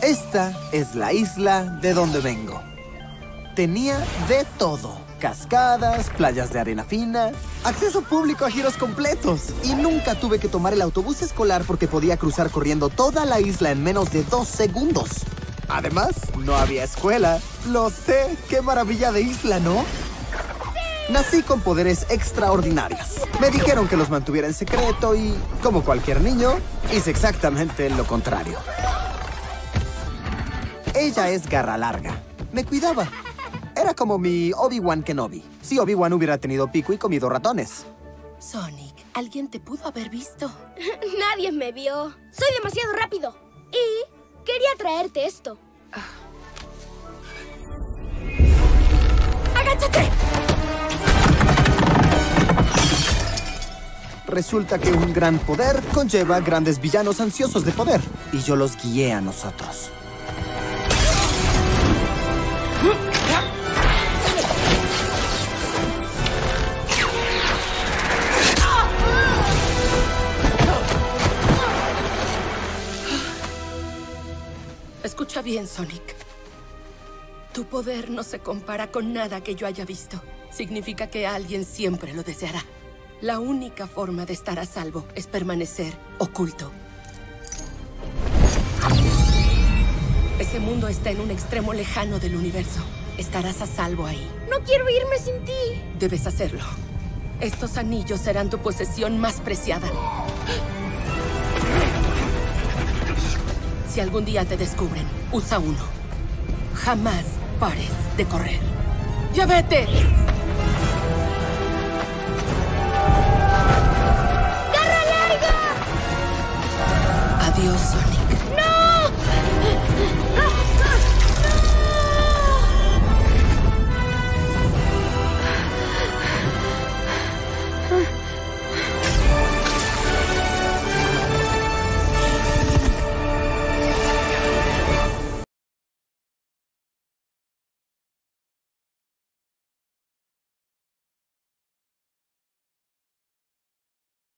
Esta es la isla de donde vengo. Tenía de todo. Cascadas, playas de arena fina, acceso público a giros completos. Y nunca tuve que tomar el autobús escolar porque podía cruzar corriendo toda la isla en menos de 2 segundos. Además, no había escuela. Lo sé, qué maravilla de isla, ¿no? Nací con poderes extraordinarios. Me dijeron que los mantuviera en secreto y, como cualquier niño, hice exactamente lo contrario. Ella es Garra Larga. Me cuidaba. Era como mi Obi-Wan Kenobi. Si Obi-Wan hubiera tenido pico y comido ratones. Sonic, alguien te pudo haber visto. Nadie me vio. Soy demasiado rápido. Y quería traerte esto. ¡Agáchate! Resulta que un gran poder conlleva grandes villanos ansiosos de poder. Y yo los guié a nosotros. Escucha bien, Sonic. Tu poder no se compara con nada que yo haya visto. Significa que alguien siempre lo deseará. La única forma de estar a salvo es permanecer oculto. Ese mundo está en un extremo lejano del universo. Estarás a salvo ahí. No quiero irme sin ti. Debes hacerlo. Estos anillos serán tu posesión más preciada. Si algún día te descubren, usa uno. Jamás pares de correr. ¡Ya vete! ¡Garra Larga! Adiós, Sonic.